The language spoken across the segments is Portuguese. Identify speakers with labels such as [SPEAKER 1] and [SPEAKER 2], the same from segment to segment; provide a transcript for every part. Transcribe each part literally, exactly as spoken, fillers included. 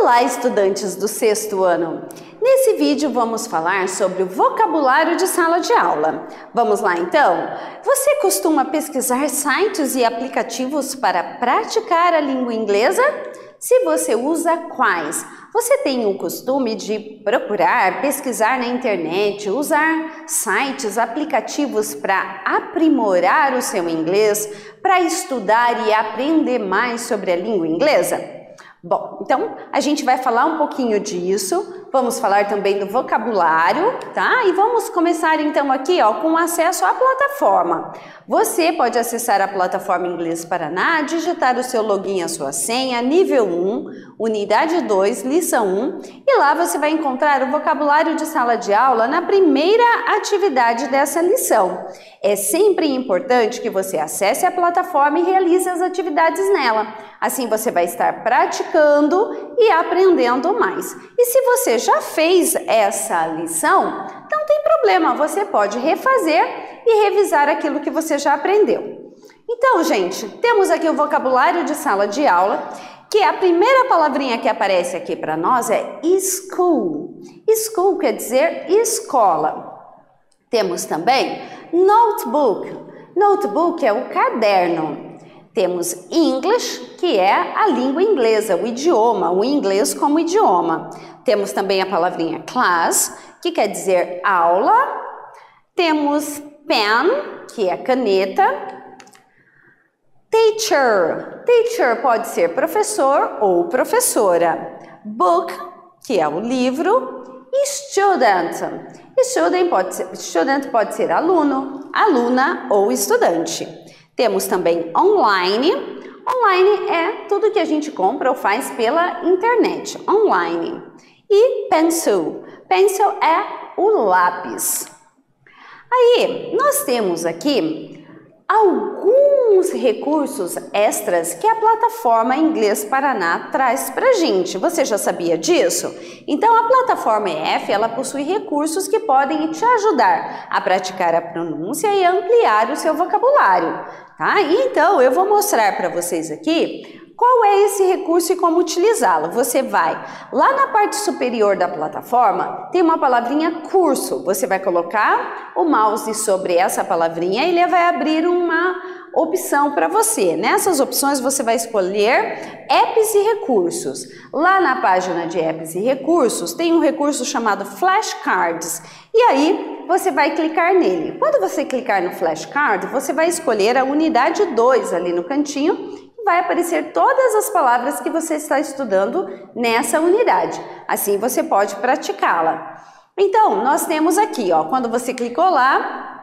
[SPEAKER 1] Olá, estudantes do sexto ano! Nesse vídeo vamos falar sobre o vocabulário de sala de aula. Vamos lá então? Você costuma pesquisar sites e aplicativos para praticar a língua inglesa? Se você usa quais? Você tem o costume de procurar, pesquisar na internet, usar sites, aplicativos para aprimorar o seu inglês, para estudar e aprender mais sobre a língua inglesa? Bom, então a gente vai falar um pouquinho disso, vamos falar também do vocabulário, tá? E vamos começar então aqui, ó, com acesso à plataforma. Você pode acessar a plataforma Inglês Paraná, digitar o seu login, a sua senha, nível um, unidade dois, lição um, e lá você vai encontrar o vocabulário de sala de aula na primeira atividade dessa lição. É sempre importante que você acesse a plataforma e realize as atividades nela. Assim você vai estar praticando e aprendendo mais. E se você já fez essa lição, não tem problema, você pode refazer e revisar aquilo que você já aprendeu. Então, gente, temos aqui o vocabulário de sala de aula, que a primeira palavrinha que aparece aqui para nós é school. School quer dizer escola. Temos também notebook. Notebook é o caderno. Temos English, que é a língua inglesa, o idioma, o inglês como idioma. Temos também a palavrinha class, que quer dizer aula. Temos pen, que é caneta. Teacher. Teacher pode ser professor ou professora. Book, que é o livro. E student. Student pode ser, student pode ser aluno, aluna ou estudante. Temos também online. Online é tudo que a gente compra ou faz pela internet, online. E pencil. Pencil é o lápis. Aí, nós temos aqui alguns recursos extras que a plataforma Inglês Paraná traz pra gente. Você já sabia disso? Então, a plataforma E F, ela possui recursos que podem te ajudar a praticar a pronúncia e ampliar o seu vocabulário, tá? Então, eu vou mostrar para vocês aqui qual é esse recurso e como utilizá-lo. Você vai lá na parte superior da plataforma, tem uma palavrinha curso. Você vai colocar o mouse sobre essa palavrinha e ele vai abrir uma opção para você. Nessas opções você vai escolher apps e recursos. Lá na página de apps e recursos tem um recurso chamado flashcards. E aí você vai clicar nele. Quando você clicar no flashcard, você vai escolher a unidade dois ali no cantinho. Vai aparecer todas as palavras que você está estudando nessa unidade. Assim você pode praticá-la. Então, nós temos aqui, ó, quando você clicou lá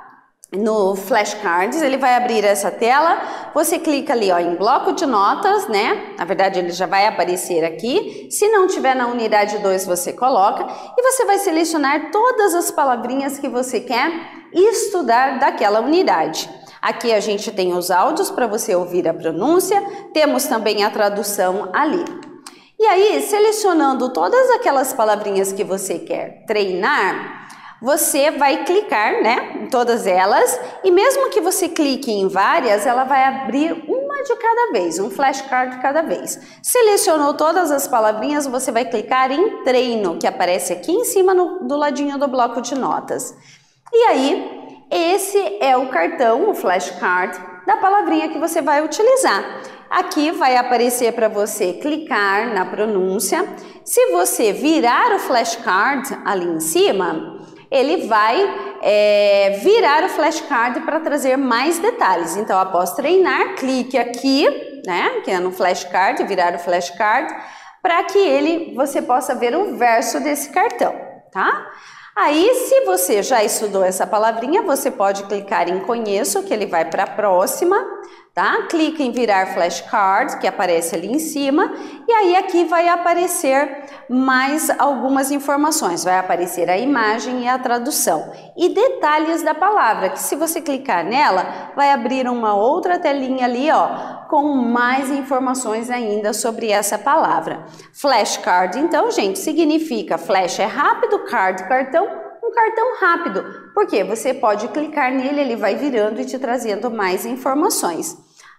[SPEAKER 1] no flashcards, ele vai abrir essa tela. Você clica ali, ó, em bloco de notas, né? Na verdade, ele já vai aparecer aqui. Se não tiver na unidade dois, você coloca e você vai selecionar todas as palavrinhas que você quer estudar daquela unidade. Aqui a gente tem os áudios para você ouvir a pronúncia, temos também a tradução ali. E aí, selecionando todas aquelas palavrinhas que você quer treinar, você vai clicar, né, em todas elas, e mesmo que você clique em várias, ela vai abrir uma de cada vez, um flashcard de cada vez. Selecionou todas as palavrinhas, você vai clicar em treino, que aparece aqui em cima no, do ladinho do bloco de notas. E aí, esse é o cartão, o flashcard, da palavrinha que você vai utilizar. Aqui vai aparecer para você clicar na pronúncia. Se você virar o flashcard ali em cima, ele vai é, virar o flashcard para trazer mais detalhes. Então, após treinar, clique aqui, né, que é no flashcard, virar o flashcard, para que ele, você possa ver o verso desse cartão, tá? Aí, se você já estudou essa palavrinha, você pode clicar em conheço, que ele vai para a próxima, tá? Clica em virar flashcard, que aparece ali em cima, e aí aqui vai aparecer mais algumas informações. Vai aparecer a imagem e a tradução. E detalhes da palavra, que se você clicar nela, vai abrir uma outra telinha ali, ó, com mais informações ainda sobre essa palavra. Flashcard, então, gente, significa flash é rápido, card, cartão, um cartão rápido, porque você pode clicar nele, ele vai virando e te trazendo mais informações.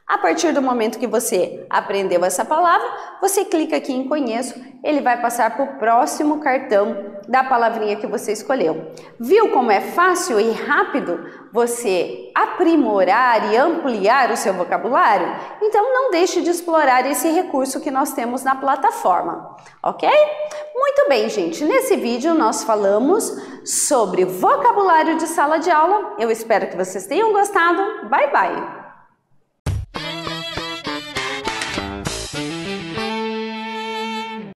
[SPEAKER 1] A partir do momento que você aprendeu essa palavra, você clica aqui em Conheço, ele vai passar para o próximo cartão da palavrinha que você escolheu. Viu como é fácil e rápido você aprimorar e ampliar o seu vocabulário? Então não deixe de explorar esse recurso que nós temos na plataforma, ok? Muito bem, gente, nesse vídeo nós falamos sobre vocabulário de sala de aula. Eu espero que vocês tenham gostado. Bye, bye!